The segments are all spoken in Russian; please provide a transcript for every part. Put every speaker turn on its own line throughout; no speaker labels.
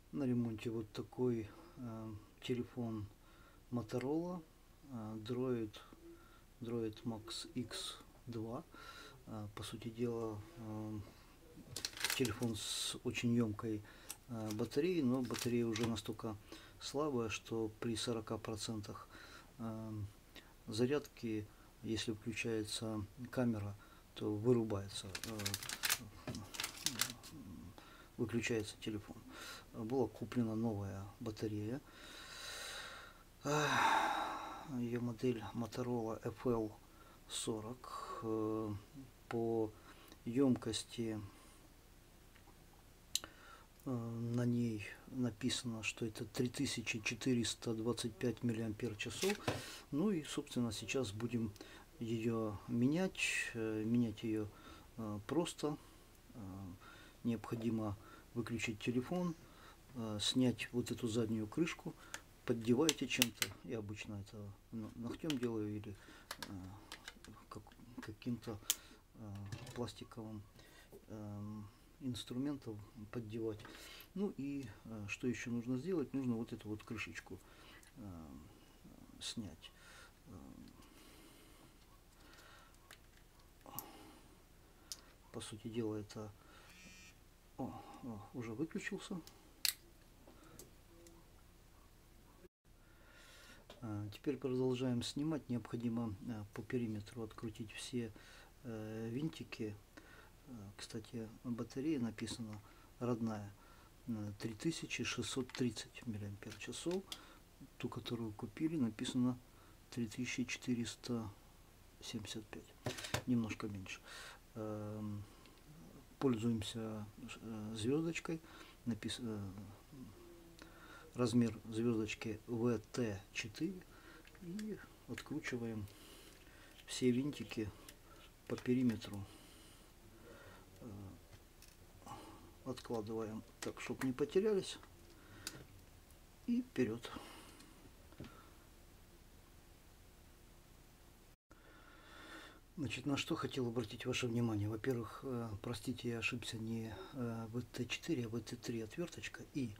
На ремонте вот такой телефон Motorola Droid Max X2. По сути дела, телефон с очень емкой батареей, но батарея уже настолько слабая, что при 40% зарядки, если включается камера, то выключается телефон. Была куплена новая батарея. Ее модель Motorola FL40. По емкости на ней написано, что это 3425 мАч. Ну и, собственно, сейчас будем ее менять. Менять ее просто. Необходимо выключить телефон, снять вот эту заднюю крышку, поддеваете чем-то. Я обычно это ногтем делаю или каким-то пластиковым инструментом поддевать. Ну и что еще нужно сделать? Нужно вот эту вот крышечку снять. По сути дела, это уже выключился. Теперь продолжаем снимать. Необходимо по периметру открутить все винтики. Кстати, батарея написана родная 3630 мАч. Ту, которую купили, написано 3475. Немножко меньше. Пользуемся звездочкой. Размер звездочки VT4. И откручиваем все винтики по периметру. Откладываем так, чтобы не потерялись. И вперед. Значит, на что хотел обратить ваше внимание. Во-первых, простите, я ошибся, не VT4, а VT3 отверточка. И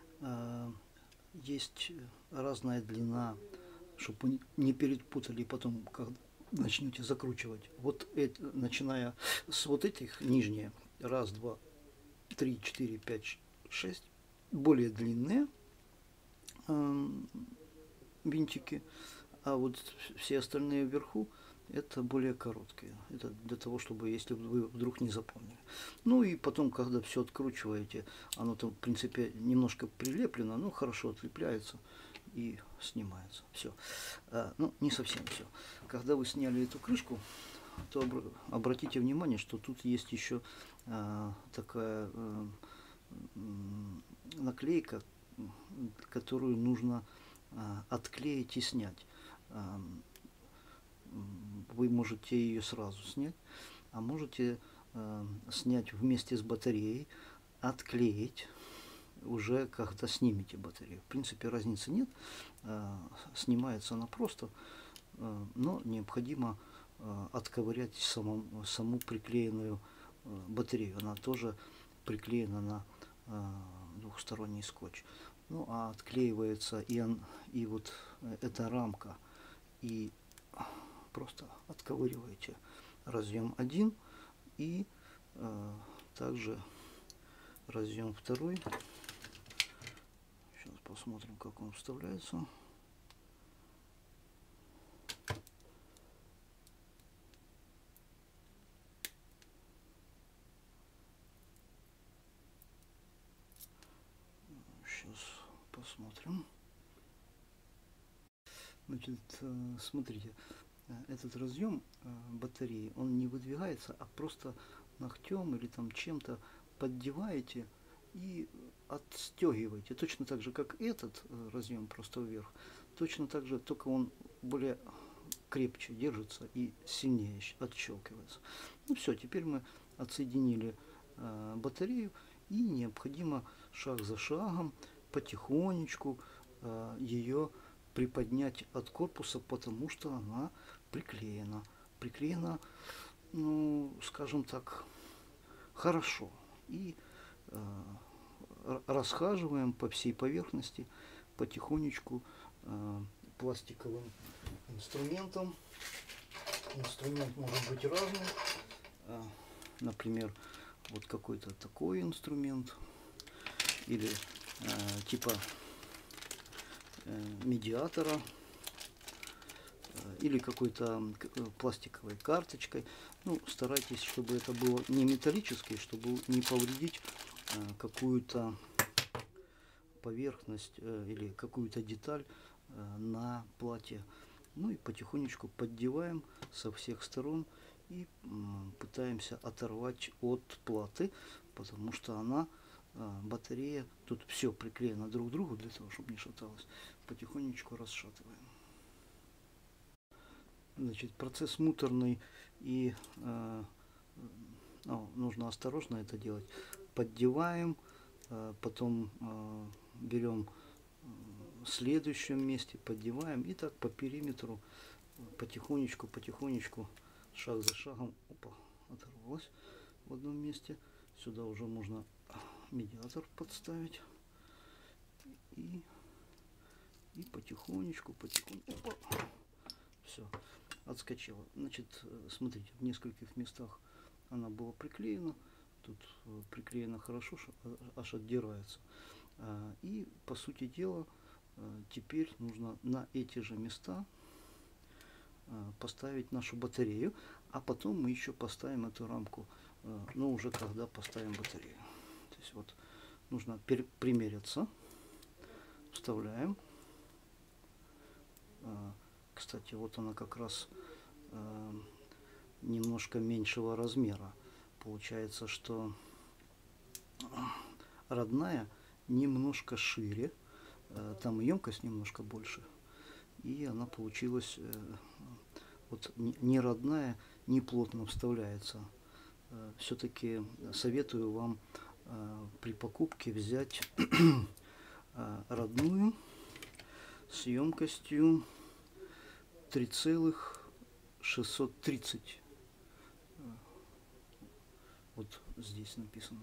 есть разная длина, чтобы вы не перепутали потом, когда начнете закручивать. Вот это, начиная с вот этих, нижние, 1, 2, 3, 4, 5, 6, более длинные винтики, а вот все остальные вверху это более короткие. Это для того, чтобы, если вы вдруг не запомнили. Ну и потом, когда все откручиваете, оно там, в принципе, немножко прилеплено, но хорошо отлепляется и снимается. Все. Ну, не совсем все. Когда вы сняли эту крышку, то обратите внимание, что тут есть еще такая наклейка, которую нужно отклеить и снять. Вы можете ее сразу снять, а можете снять вместе с батареей, отклеить уже когда снимете батарею. В принципе, разницы нет. Снимается она просто, но необходимо отковырять саму приклеенную батарею. Она тоже приклеена на двухсторонний скотч. Ну, а отклеивается и вот эта рамка. И просто отковыриваете разъем 1 и также разъем 2. Сейчас посмотрим, как он вставляется. Сейчас посмотрим. Значит, смотрите, этот разъем батареи, он не выдвигается, а просто ногтем или там чем-то поддеваете и отстегиваете. Точно так же, как этот разъем, просто вверх. Точно так же, только он более крепче держится и сильнее отщелкивается. Ну все, теперь мы отсоединили батарею, и необходимо шаг за шагом потихонечку ее приподнять от корпуса, потому что она приклеена. Приклеена, ну, скажем так, хорошо. И расхаживаем по всей поверхности потихонечку пластиковым инструментом. Инструмент может быть разный. Например, вот какой-то такой инструмент. Или типа медиатора. Или какой-то пластиковой карточкой. Ну, старайтесь, чтобы это было не металлическое, чтобы не повредить какую-то поверхность или какую-то деталь на платье. Ну и потихонечку поддеваем со всех сторон и пытаемся оторвать от платы, потому что она, батарея, тут все приклеено друг к другу для того, чтобы не шаталось. Потихонечку расшатываем. Значит, процесс муторный, и нужно осторожно это делать. Поддеваем, потом берем в следующем месте, поддеваем, и так по периметру потихонечку, шаг за шагом. Опа, оторвалось в одном месте. Сюда уже можно медиатор подставить. И потихонечку, опа, все, отскочила. Значит, смотрите, в нескольких местах она была приклеена. Тут приклеено хорошо, аж отдирается. И, по сути дела, теперь нужно на эти же места поставить нашу батарею, а потом мы еще поставим эту рамку, но уже когда поставим батарею. То есть вот нужно примериться, вставляем. Кстати, вот она как раз немножко меньшего размера. Получается, что родная немножко шире, там емкость немножко больше, и она получилась вот не родная, не плотно вставляется. Все-таки советую вам при покупке взять родную с емкостью 3,630. Вот здесь написано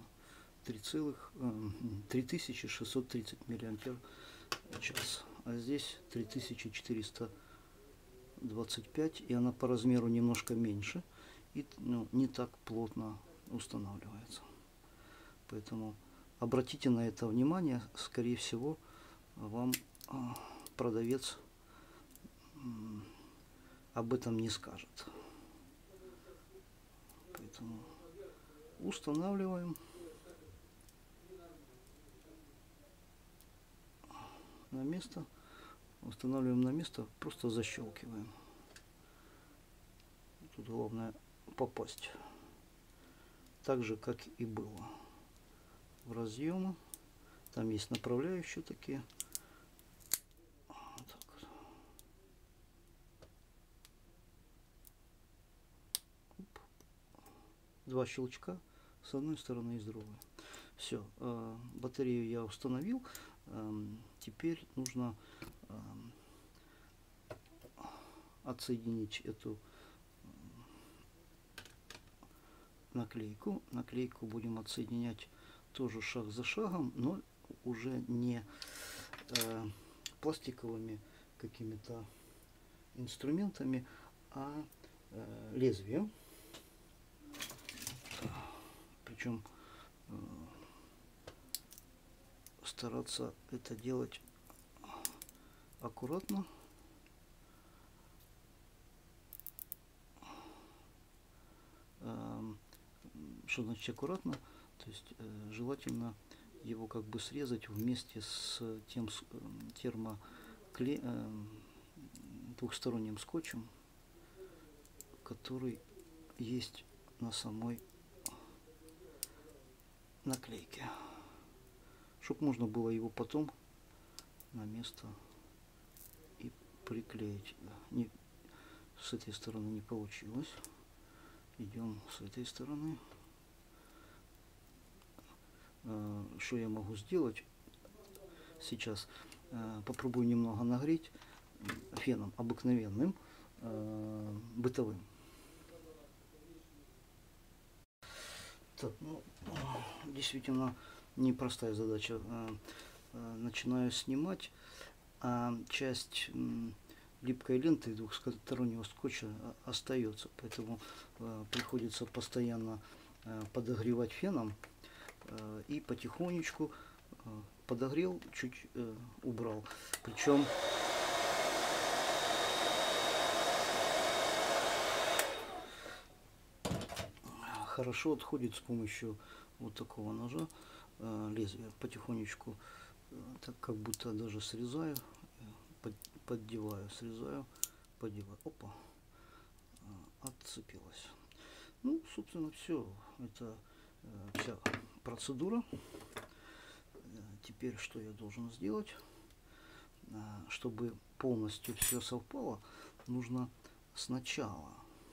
3630 миллиампер час, а здесь 3425, и она по размеру немножко меньше и не так плотно устанавливается. Поэтому обратите на это внимание. Скорее всего, вам продавец об этом не скажет. Поэтому устанавливаем на место, просто защелкиваем. Тут главное попасть, так же как и было, в разъемы. Там есть направляющие такие. Вот так вот. Два щелчка с одной стороны и с другой. Все, батарею я установил. Теперь нужно отсоединить эту наклейку. Наклейку будем отсоединять тоже шаг за шагом, но уже не пластиковыми какими-то инструментами, а лезвием. Причем стараться это делать аккуратно. Что значит аккуратно? То есть желательно его как бы срезать вместе с тем двухсторонним скотчем, который есть на самой наклейке, чтобы можно было его потом на место и приклеить. С этой стороны не получилось. Идем с этой стороны. Что я могу сделать сейчас? Попробую немного нагреть феном обыкновенным, бытовым. Так, ну, действительно, непростая задача. Начинаю снимать, а часть липкой ленты двухстороннего скотча остается, поэтому приходится постоянно подогревать феном и потихонечку подогрел, чуть убрал. Причем хорошо отходит с помощью вот такого ножа лезвие. Потихонечку, так как будто даже срезаю, поддеваю, срезаю, поддеваю. Опа, отцепилась. Ну, собственно, все. Это вся процедура. Теперь что я должен сделать? Чтобы полностью все совпало, нужно сначала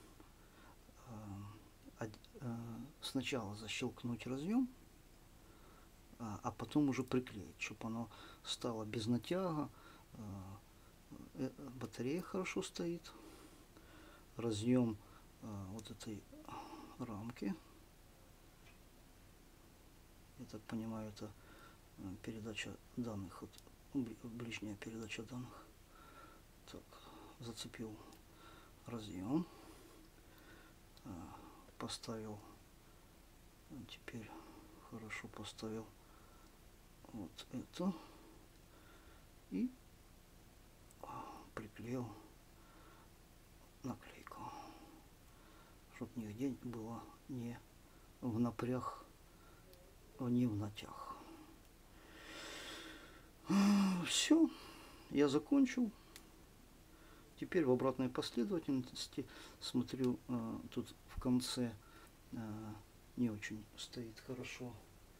защелкнуть разъем, а потом уже приклеить, чтобы оно стало без натяга. Батарея хорошо стоит. Разъем вот этой рамки. Я так понимаю, это передача данных, вот, ближняя передача данных. Так, зацепил разъем, поставил, теперь хорошо поставил вот это и приклеил наклейку, чтобы нигде было не в напряг, не в натяг. Все, я закончил. Теперь в обратной последовательности смотрю, тут в конце не очень стоит хорошо.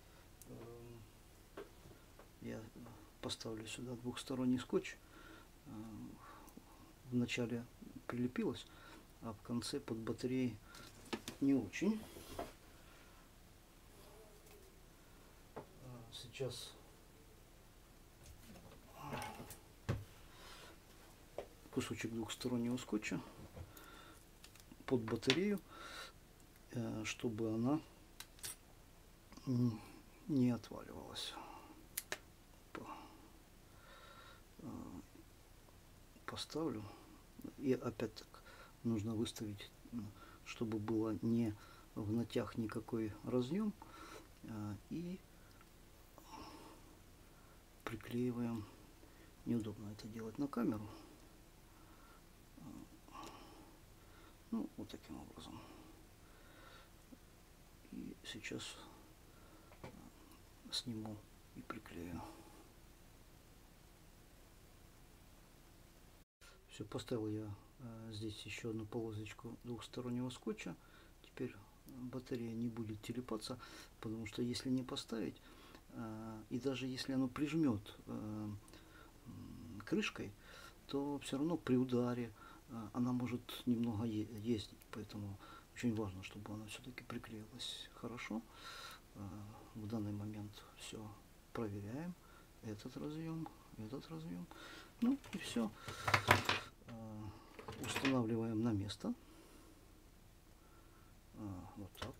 Я поставлю сюда двухсторонний скотч. В начале прилепилось, а в конце под батареей не очень. Сейчас кусочек двухстороннего скотча под батарею, чтобы она не отваливалась. Поставлю. И опять так нужно выставить, чтобы было не в натяг никакой разъем. И приклеиваем. Неудобно это делать на камеру. Ну, вот таким образом. И сейчас сниму и приклею. Все, поставил я здесь еще одну полосочку двухстороннего скотча. Теперь батарея не будет телепаться, потому что если не поставить, и даже если оно прижмет крышкой, то все равно при ударе она может немного ездить. Поэтому очень важно, чтобы она все-таки приклеилась хорошо. В данный момент все проверяем. Этот разъем. Ну и все. Устанавливаем на место. Вот так.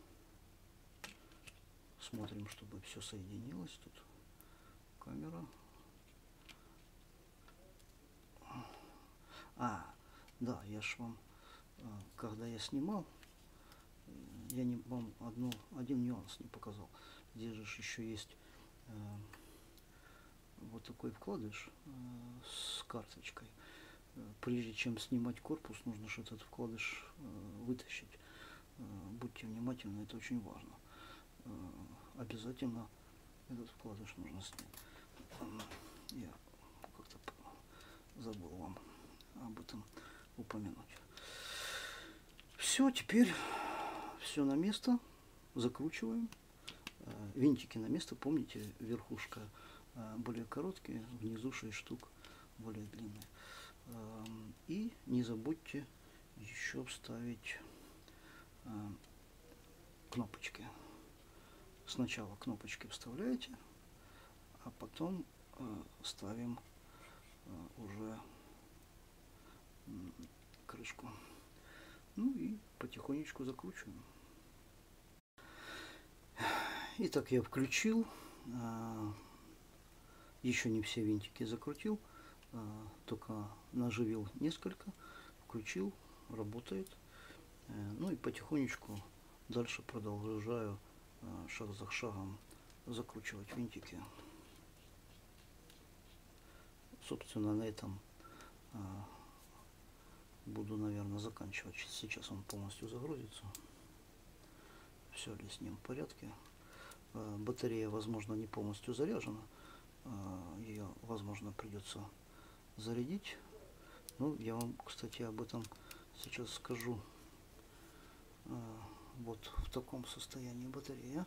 Смотрим, чтобы все соединилось. Тут камера. Да, я ж вам, когда я снимал, я вам один нюанс не показал. Здесь же еще есть вот такой вкладыш с карточкой. Прежде чем снимать корпус, нужно же этот вкладыш вытащить. Будьте внимательны, это очень важно. Обязательно этот вкладыш нужно снять. Я как-то забыл вам об этом упомянуть. Все, теперь все на место. Закручиваем. Винтики на место. Помните, верхушка более короткие, внизу 6 штук более длинные. И не забудьте еще вставить кнопочки. Сначала кнопочки вставляете, а потом ставим уже крышку. Ну и потихонечку закручиваем. Итак, я включил, еще не все винтики закрутил, только наживил несколько, включил, работает. Ну и потихонечку дальше продолжаю шаг за шагом закручивать винтики. Собственно, на этом буду, наверное, заканчивать. Сейчас он полностью загрузится. Все ли с ним в порядке. Батарея, возможно, не полностью заряжена. Ее, возможно, придется зарядить. Ну, я вам, кстати, об этом сейчас скажу. Вот в таком состоянии батарея.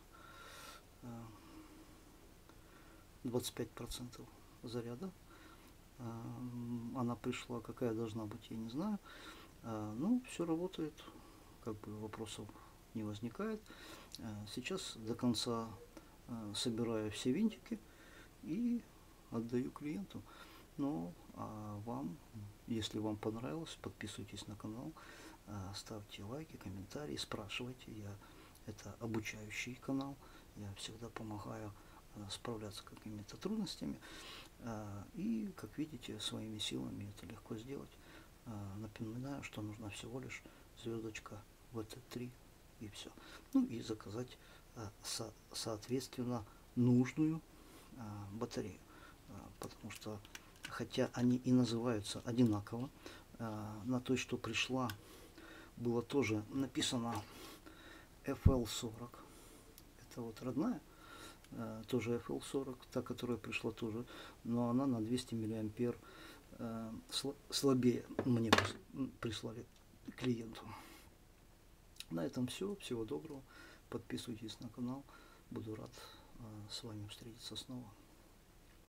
25% заряда. Она пришла, какая должна быть, я не знаю. Ну, все работает, как бы вопросов не возникает. Сейчас до конца собираю все винтики и отдаю клиенту. Ну, а вам, если вам понравилось, подписывайтесь на канал, ставьте лайки, комментарии, спрашивайте. Это обучающий канал, я всегда помогаю справляться с какими-то трудностями. И, как видите, своими силами это легко сделать. Напоминаю, что нужно всего лишь звездочка VT3 и все. Ну и заказать соответственно нужную батарею. Потому что, хотя они и называются одинаково, на той, что пришла, было тоже написано FL40. Это вот родная. Тоже FL40, та, которая пришла тоже, но она на 200 миллиампер слабее мне прислали клиенту. На этом все. Всего доброго. Подписывайтесь на канал. Буду рад с вами встретиться снова.